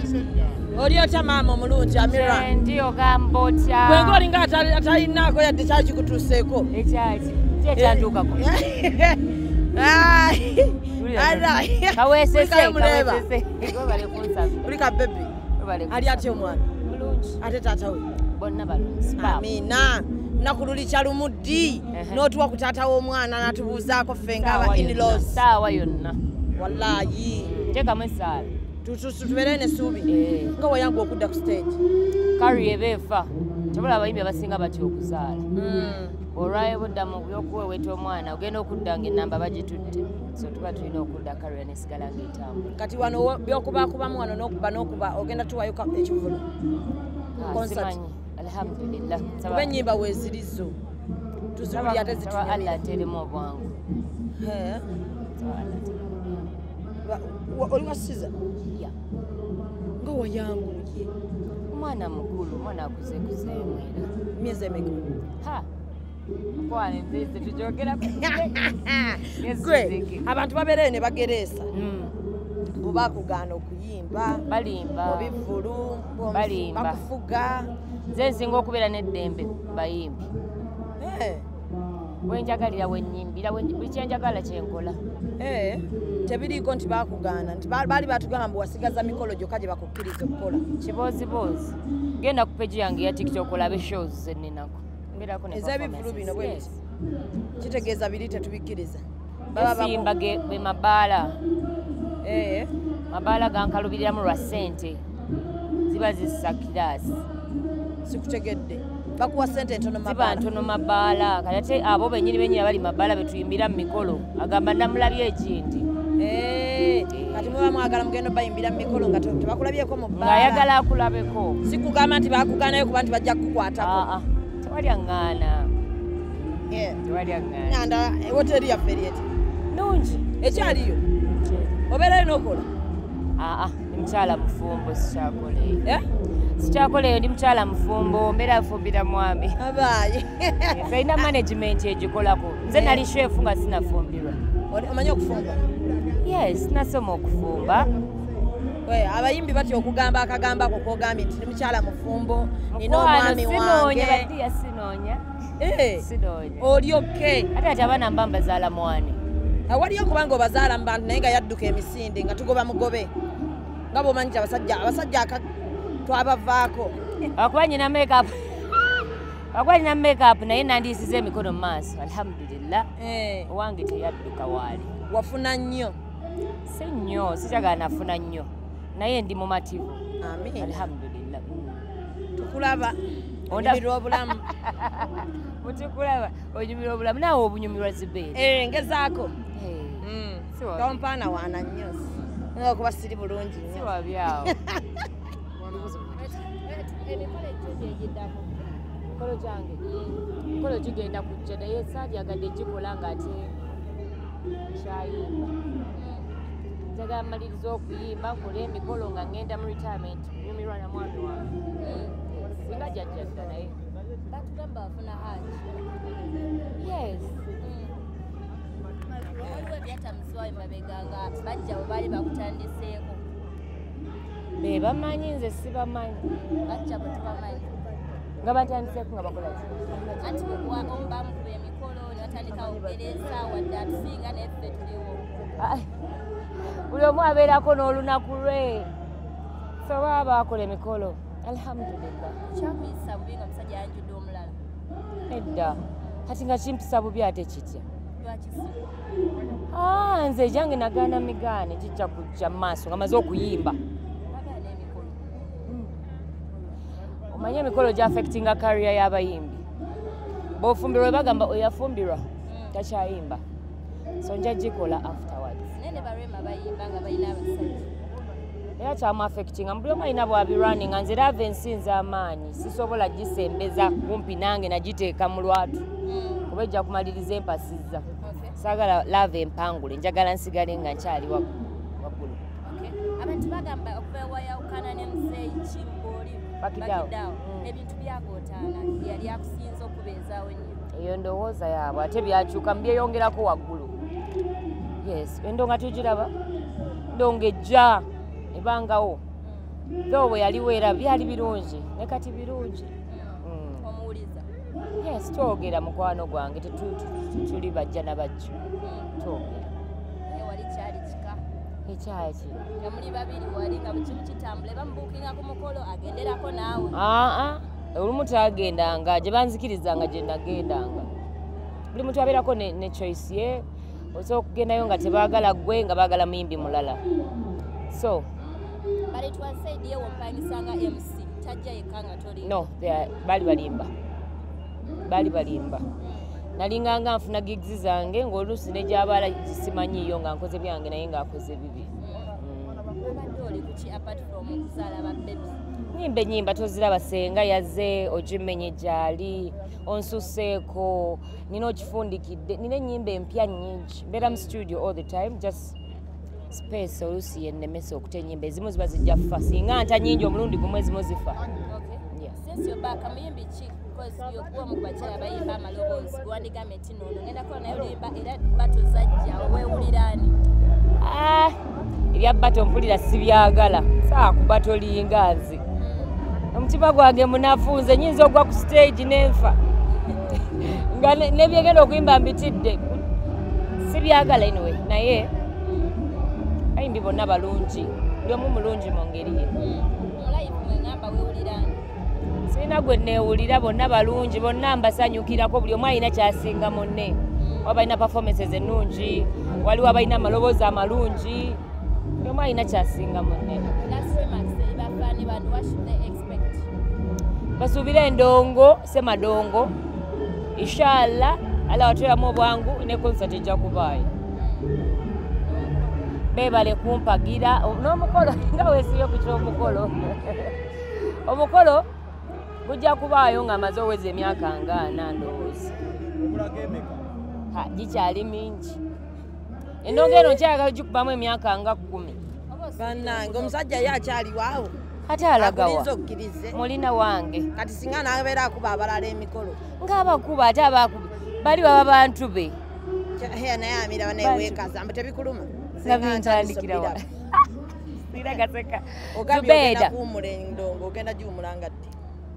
Oli otya maama omulungi Amiirah? Ndiyo gambotya. Gwenga olinga atalinako yadde kyaki kutuuseeko. Ekyaki? Kyekyantuukako. Kaweesese. Uli ka bebi. Ali atya omwana? Mulungi. Ate taata we? Bonna balungi. Amiina. Lunaku luli kyalumuddi n'otuwa ku taata w'omwana n'atubuuzaako ffe ng'aba in-laws. Saawa yonna. Wallaahi. Teekamu essaala. Tubeere n'essuubi. Nga wayangu okudda ku stage. Kari eba efa. Kyabula abayimbi abasinga batya okuzaala. Olwayo budda mu by'okuweweeta omwana ogenda okudda ng'ennamba bagitutte. So tuba tulina okudda kariya nesigala ng'etambula. Kati wano by'okubaakubamu wano n'okuba ogenda tuwayo ekivulu. Simanyi. Alhamdulillah. Kuba ennyimba weezirizo. Tuziwulira ate zitunyumira. Allah ateeremu obwangu. Oli wasiza? Ya. Nga wayanguye. Omwana mukulu, omwana akuzeekuzeemwera. Myezi emeka? Ha! Mukwana enzizi tujogerako. Gwe, abantu babeerere ne bagereesa. Bo baakugaana okuyimba. Balimba. Mu bivvulu. Balimba. Bakufuga. Nze nsinga okubeera n'eddembe bayimbi. Wenjagalira wenyimbira buli kyenjagala kyenkola. Tebiriiko nti baakugaana nti baali batugamba mbu wasigaza mikolo gyokka gye bakukkiriza okukola. Kiboozibozi. Genda ku peegi yange ya TikTok olabe shows ze nninako. Ez'ebivvulu bino bwe biti. Kitegeeza biri tetubikkiriza. Esimba be mabaala. Mabaala gankalubiriramu lwa ssente. Ziba zissa kiraasi. Sikutegedde. Bakuwa ssente ntono mabaala. Ziba ntono mabaala. Kati ate abo bennyini bali mabaala betuyimbira mu mikolo. Agamba namulabye ekindi. Kati muba mwagala mugenda bayimbira mu mikolo nga tebakulabyeko mu bbaala. Ng'ayagala akulabeko. Sikugamba nti baakugaanayo kuba nti bajja kukukwatako. Tewali aŋŋaana. Tewali aŋŋaana. Nyanda woteri yaffe eryeti. Nungi. Ekyaliyo. Obeerayo n'okola? Ndi mukyala mufumbo sikyakoleyo. Sikyakoleyo ndi mukyala mufumbo mbeera nfumbira mwami. Abaaye. Sayina management egikolako. Nze nali shefu nga sinafumbirwa. Omanyi okufumba? Yes, nasoma okufumba. Abayimbi batya okugamba akagamba ako k'ogambye nti ndi mukyala mufumbo nina omwami wange. Sinoonya baddiya sinoonya. Sinoonya. Oli okke. Ate abaana mba mbazaala mwani. Waliyo okuba nga obazaala mu bantu naye nga yadduka emisinde nga tugoba mugobe. Nga bw'omanyi abasajja twabavaako. Wakuba nyina make-up. Wakuba nyina make-up naye nandiisiza emikono mu maaso. Alhamdulillah. Owange teyadduka waali. Wafuna nnyo? Si nnyo, sikyagala nafuna nnyo. Naye ndi mumativu. Amiina. Alhamdulillah. Tukulaba. Onyumirwa obulamu. Mutukulaba. Onyumirwa obulamu. Naawe obunyumirwa Zubeda. Ngezaako. Tompaana waana nnyo. Okuba siri bulungi nnyo. Si wabyawo. Emikolo gyange. Emikolo gigenda kujja naye saandyagadde gikola ng'ate kyayimba. Njagala mmaliriza okuyimba nkole emikolo nga ngenda mu retirement nyumirwa na mwami wange. Singa jjajjadda naye. Batugamba bafuna haji. Yes. Waliwo ebyatamusibwa emabega nga bajja bwe baali bakutandiseeko. Be bamanyi nze sibamanyi. Bajja bwe tubamanyi. Nga batandiseeko nga bakola ki? Anti bamukuba emikolo ne batandika okugereza wadde atusinga neffe tuliwo. Buli omu abeerako n'olunaku lwe. So baba bakola emikolo. Alhamdulillah. Kyakuyisa bubi nga omusajja yanjudde omulala. Edda. Kati nga kimpisa bubi ate kitya. Lwakisi? Nze egyange nagaana migaane kijja kujja mu maaso nga maze okuyimba. Bagaana emikolo. Omanyi emikolo gy'affectinga career y'abayimbi. Bw'ofumbirwa we bagamba oyafumbirwa takyayimba. So nja gikola afterwards. Naye ne barema bayimba nga balina abasajja. Era kyamu affectinga buli omu alina bw'abirwani nga nze laava ensinza amaanyi sisobola gisembeza kumpi nange nagiteeka mu lwatu. Kuba ejja kumaliriza empasizza. Saagala laava empangule njagala nsigale nga nkyali waggulu. Abantu bagamba okuva ewayawukana ne Muzeeyi Kimbooli Bakidawo. Ebintu byagootaana yali akusinza okubeezaawo ennyo. Eyo ndowooza yaabwe ate byakyuka mbyeyongerako waggulu. Yes, endonga tugiraba ndonga ejja ebangawo though bwe yaliwo era byali birungi ne kati birungi. Omuwuliza? Yes, twogera mukwano gwange tuli bajja na bajja. Twogera. Wali kyali kika? Ekyaki? Nga muli babiri wali nga buli kimu kitambule bamubuukinga ku mukolo agenderako naawe? Olumu tagendanga gye banzikirizanga gye nagendanga. Buli muntu abeerako ne choice ye. Osobola okugendayo nga tebaagala ggwe nga baagala muyimbi mulala. So But it was said ye wompanyisanga MC tajja yekka nga toli. No, baali balimba. Nalinganga nfuna gigs zange ng'oluusi ne gy'abaala gisimanyiiyo nga nkoze byange naye ng'akoze bibi. Obadde oli kuki apart from okuzaala babebi? Nyimba toziraba senga yazze ogimenye gyali onsuseeko nina okifundikidde nina ennyimba empya nnyingi mbeera mu studio all the time just space oluusi yennemesa okuta ennyimba ezimu ziba zijja ffa singa nta nnyingi omulundi gumu ezimu zifa. Since you're back, muyimbi ki? Because you're mu bakyala bayimba amaloboozi gwandigambye nti noono ngenda kukola naye oluyimba era bato zajja weewuliraani? Ebya bato mpulira sibyagala saa kuba tolinga nze. Omutima gwange munafu nze nyinza ogwa ku stage nenfa nga nebyegenda okuyimba mbitidde sibyagala anyway naye bayimbi bonna balungi buli omu mulungi mu ngeri ye. Mulayivu mwegamba weewuliraani? Sirina gwe neewulira bonna balungi bonna mbasanyukirako buli omu alina kyasinga munne. Wabalina performances ennungi waliwo abalina amaloboozi amalungi buli omu alina kyasinga munne. Basuubire endongo semadongo inshallah ala wateramu obwangu ne concert ejja kubaayo. Beebale kumpagira n'omukolo nga weesibye ku ky'omukolo. Omukolo gujja kubaayo ng'amaze oweza emyaka nga 4 ndowooza. Gikyali mingi. Endongo eno nkyayagala gikubamu emyaka nga 10. Bannange omusajja ye akyaliwaawo. Ate alagawa akulinza okkirize mulina wange kati singa n'abeera akuba abalala emikolo ng'abakuba ate abakuba bali baba bantu be naye Amiirah naye weekaza mbe tebikuluma nabintandikirawa siragaseka Zubeda kuwumula endongo ogenda giwumulanga ddi?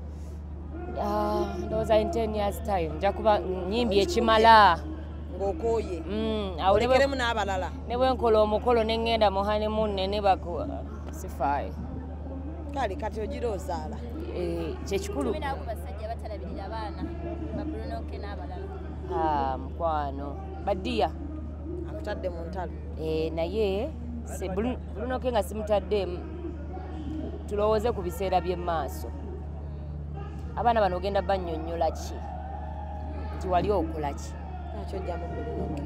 Ndowooza in 10 years time nja kuba nnyimbi ekimala ng'okooye olekeremu n'abalala ne bwe nkola omukolo ne ŋŋenda mu honeymoon ne bakuwa sifaayo. Kale kati ogira ozaala kyekikulu. Basajja batalabirira abaana babulunoke n'abalala. Mukwano baddiya akutadde mu ntalo. Naye bulunoke nga simutaddemu tulowooze ku biseera by'emmaaso. Abaana bano ogenda bannyonnyola ki nti wali okola ki? Kyojja mu bulunoke.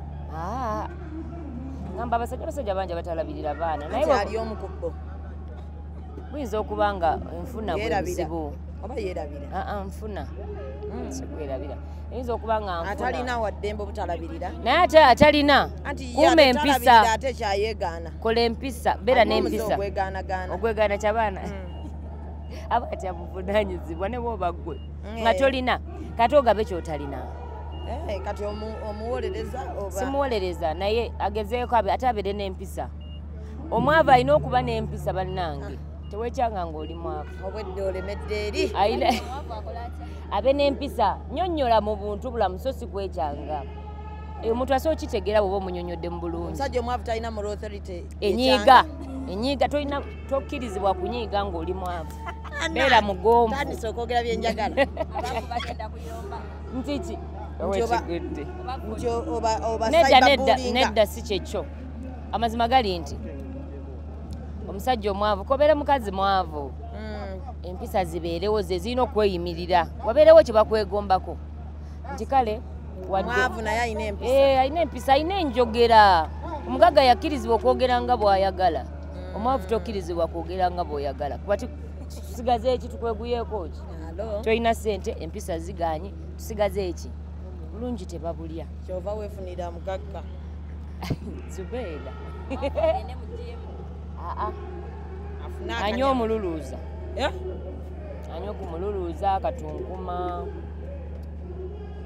Ngamba abasajja bangi batalabirira baana naye ali omu ku bo. Buyinza okuba nga enfuna bwebuzibu. Oba yeerabira? Nfuna sikwerabira. Eyinza okuba nga nfuna. Atalina waddembe obutalabirira. Naye ate atalina. Kuuma empisa. Ate kyayeegaana. Kola empisa. Beera n'empisa. Ogwegaana kyabaana. Aba atya buvunaanyizibwa ne bw'oba ggwe. Nga tolina. Kati ogabe ky'otalina. Kati omuwolereza oba? Simuwolereza naye agezeeko ate abeere n'empisa. Omwavu alina okuba n'empisa bannange. Teweekyanga ng'oli mwavu. Obwedde olemedde eri. Abe n'empisa nnyonnyola mu buntu bulamu so si kwekyanga. Omuntu asobola okitegeera bw'oba omunnyonnyodde mu bulungi. Omusajja omwavu talina mu authority. Enyiiga tolina tokkirizibwa kunyiiga ng'oli mwavu. Beera mugonvu. Tandise okwogera byenjagala. Nti ki? Nedda si kyekyo. Amazima gali nti omusajja omwavu kobeera mukazi mwavu. Empisa zibeerewo ze zirina okweyimirira. Wabeerewo kye bakwegombako. Nti kale mwavu naye alina empisa. Alina empisa, alina enjogera. Omugagga yakkirizibwa okwogera nga bw'ayagala. Omwavu tokkirizibwa kwogera nga bw'oyagala. Kuba tusigaze eki tukweguyeeko ki? Tolina ssente empisa ziganye tusigaze eki? Bulungi tebabulya. Kyova weefunira mugagga. Zubeda. Anywa omululuuza. Anywa ku mululuuza katunkuma.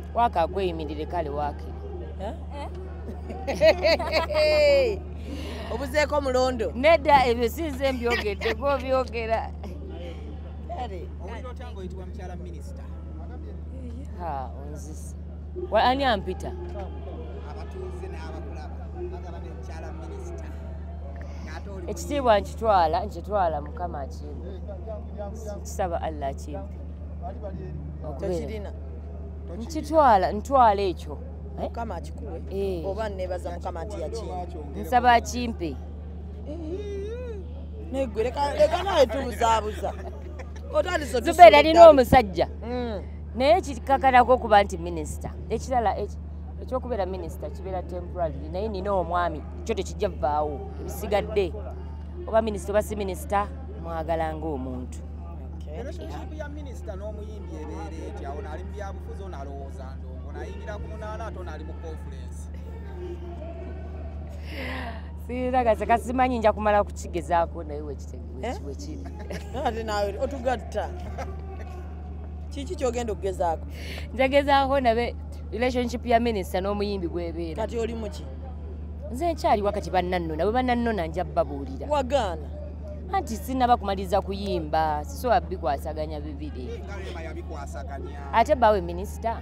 Waaka akweyimirire kale waakiri. Obuzeeko mulondo. Nedda ebyo sinze mbyogedde gw'obyogera. Owulira otya ng'oyitibwa mukyala minisita? Onzisa. Ani ampita? Abatuuze n'abakulaba bagaba ne mukyala minisita. Ekitiibwa nkitwala Mukama akimpe. Kisaba Allah akimpe. Tekirina. Ntwala ekyo. Mukama akikuwe. Oba nebaza Mukama ati yakimpe. Nsaba akimpe. Neggwe leka nawe tubuzaabuza. Zubeda alina omusajja. Naye kikakanako okuba nti minisita. Ekirala ekyokubeera minisita kibeera temporary naye nina omwami kyo tekijja vaawo ebisigadde. Oba minisita oba si minisita mwagala ng'omuntu. Relationship ya minisita n'omuyimbi ebeera etya? Ono ali mu byabufuzi, ono alowooza ndongo, n'ayingira ku munaana ate ono ali mu conference. Siragase kasimanyi nja kumala kukigezaako naye wekiri. Ate nawe otugatta. Kiki kyogenda okugezaako? Njagezaako nabe relationship ya minisita n'omuyimbi bw'ebeera. Kati oli muki? Nze nkyali wakati bannannona bwe bannannona nja babuulira. Wagaana. Anti sinaba kumaliza kuyimba sisobola bikwasaganya bibiri. Rema yabikwasaganya. Ate bawe minisita.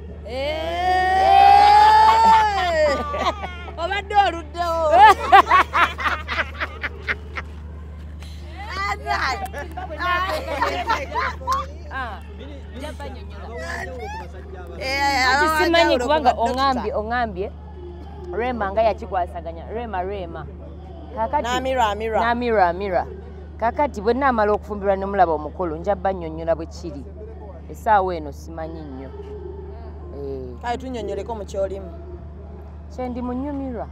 Obadde oluddewo. Simanyi kubanga oŋambye Rema nga yakikwasaganya Rema kakati Amiirah kakati bwe naamala okufumbirwa ne mulaba omukulu nja bannyonnyola bwe kiri essaawa eno simanyi nnyo. Kale tunnyonnyoleko mu kyolimu. Kye ndi munyumirwa.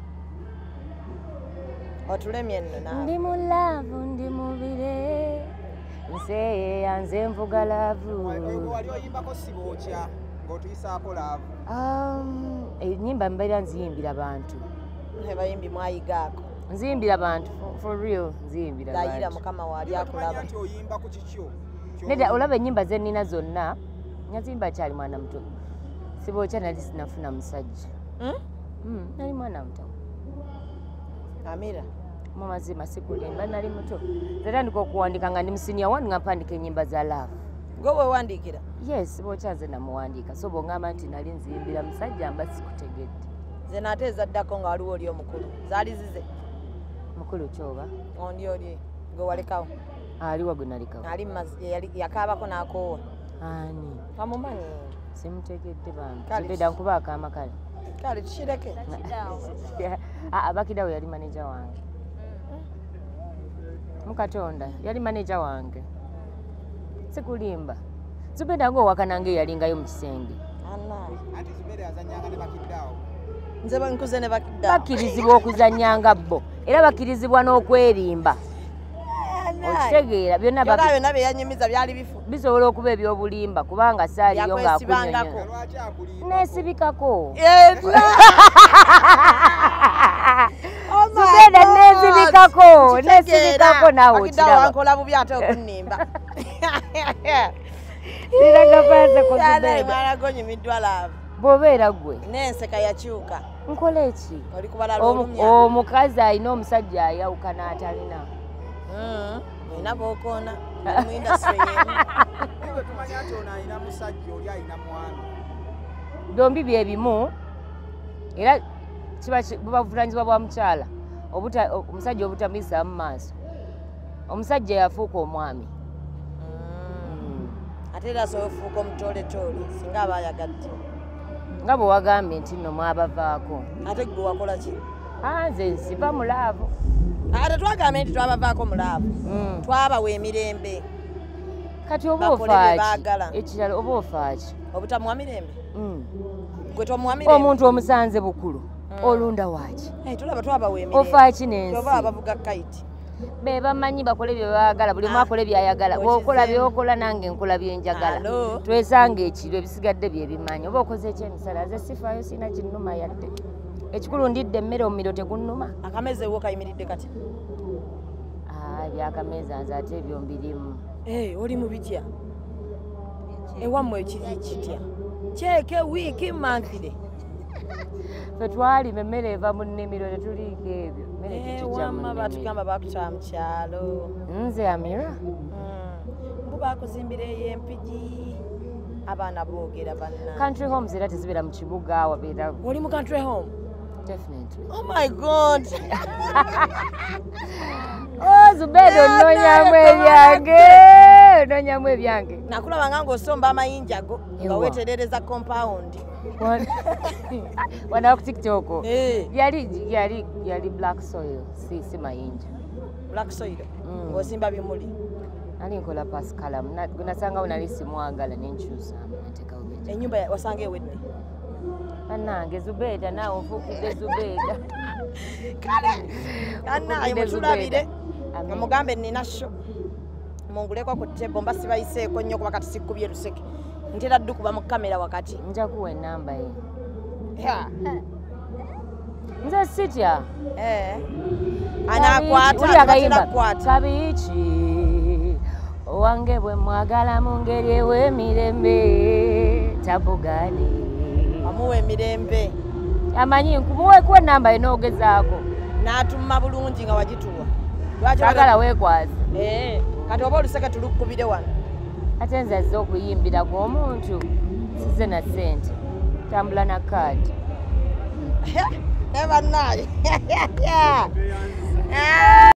Otulemye nno naawe. Ndi mu laavu ndi mubire nseeya nze nvuga laavu. Wali oyimbako sibookya ng'otuyisaako laavu? Ennyimba mbeera nziyimbira bantu. Bayimbi mwayigaako. Nziyimbira bantu for real nziyimbira bantu. Dayira Mukama waali akulaba. Oyimba ku kikyo? Nedda olaba ennyimba ze nnina zonna nazimba kyali mwana muto. Sibookya nali sinafuna musajja. Nali mwana muto. Amiirah. Mu mazima sikulimba nali muto. Natandika okuwandiika nga ndi mu senior 1 nga mpandika ennyimba za love. Gwe weewandiikira? Yes, sibookya nze namuwandiika. So bw'oŋŋamba nti nali nziyimbira musajja mba sikutegedde. Nze nate ezaddako nga waliwo oli omukulu. Zaali zize? Mukulu kyoba? Ondi oli gwe walekawo? Aliwa gwe nalekawo. Yakaabako n'akoowa. Ani? Amumanyi. Simutegedde bantu. Zubeda nkuba akaama kale. Kale tukireke. Bakidawo yali maneja wange. Mukatonda yali maneja wange. Sikulimba. Zubeda ng'owaka Nange yalingayo mu kisenge. Anti Zubeda yazannyanga ne Bakidawo. Nze bankuze ne Bakidawo. Bakkirizibwa okuzannyanga bo era bakkirizibwa n'okwerimba. Okitegeera byonna bye yanyumiza byali bifu. Bisobola okuba eby'obulimba kubanga saaliyo ng'akunyonyola. Neesibikako. Zubeda neesibikako naawe okiraba. Wankola bubi ate okunnimba. Siragapaasa ku Zubeda. Mwana gonyumiddwa laavu. Bw'obeera gwe. N'enseka yakyuka. Nkola eki? Oli kubalala olumya. Omukazi alina omusajja ayawukana atalina. Olina b'okoona. Mu industry y'emu. Iwe tumanya nti ono alina musajja oli alina mwana. Byombi bye bimu era buba buvunaanyizibwa bwa mukyala omusajja obutamuyisa mu maaso. Omusajja yafuuka omwami. Ate era asobola okufuuka omutooletoole singa aba ayagadde. Nga bwe wagambye nti nno mwabavaako. Ate gwe wakola ki? Nze nsiba mulaavu. Ate twagambye nti twabavaako mulaavu. Twabawa emirembe. Kati oba ofaaki ekirala oba ofaaki. Obutamuwa mirembe? Gwe tomuwa mirembe? Omuntu omusanze bukulu olunda waaki? Tulaba twabawa emirembe. Ofaaki n'ensi. Oba bavuga kayiti. Be bamanyi bakole bye baagala buli omu akole by'ayagala. Bw'okola by'okola nange nkola bye njagala. Twesanga ekiro ebisigadde bye bimanyi. Oba okoze ekyemisala nze sifaayo sirina kinnuma yadde. Ekikulu ndidde emmere omumiro tegunnuma. Akameza ewo kayimiridde kati? Ebyakameza nze ate ebyo mbirimu. Oli mu bitya? Ewammwe kiri kitya? Kyeke wiiki manthire? Ffe twalima emmere eva mu nnimiro tetuliiko ebyo. Mmere tutujja mu wamma batugamba bakutwala mu kyalo. Nze Amiirah. Bo bakuzimbira ey'empigi. Abaana boogera banna. Country homes era tezibeera mu kibuga wabeera. Oli mu country home? Definitely. Oh my God. Oh, Zubeda onnonyamu ebyange. Onnonyamu ebyange. Nakulabanga ng'osomba amayinja go nga Ewa. weeterereza compound. Wana ku TikTok. Eh. Yali black soil, si mayinja. Black soil. Ng'osimba bimuli. Ali nkola paskala. Nasanga nali simwagala nenkyusa nateekawo beja. Ennyumba wasanga ewedde. Nange Zubeda naawe onfuukidde Zubeda. Annaye mutulabire nga mugambe nnina sho munguleko ku tebo mba sibayiseeko nnyo kuba kati sikkubye luseke ntera ddu kuba mu kamera wakati Nja kuwa ennamba ye. nze sitya anaakwata kwata kabiiki owange bwe mwagala mu ngeri ew'emirembe tabugane amuwa emirembe amanyi nkumuweekuwa ennamba ye n'ogezaako n'atumma bulungi nga wagituwa saagala weekwaze kati oba oluseke tulukkubire wano ate nze azze okuyimbira gw'omuntu size na ssente tambula na kaadi ne bannaaye